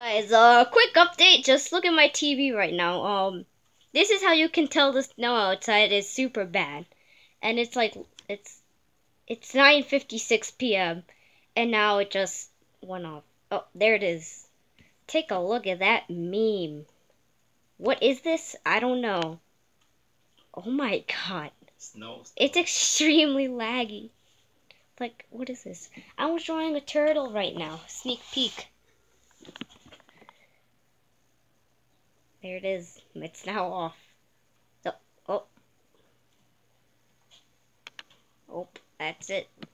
Guys, quick update. Just look at my TV right now. This is how you can tell the snow outside is super bad. And it's like it's 9:56 p.m. and now it just went off. Oh, there it is. Take a look at that meme. What is this? I don't know. Oh my god. Snow. It's extremely laggy. Like, what is this? I was drawing a turtle right now. Sneak peek. There it is. It's now off. So, oh. Oh, that's it.